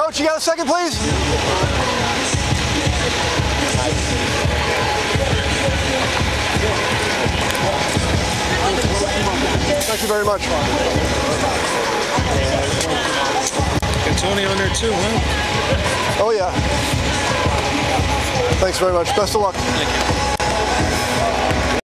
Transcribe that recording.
Coach, you got a second, please? Thank you very much. Got Tony on there too, huh? Oh, yeah. Thanks very much. Best of luck. Thank you.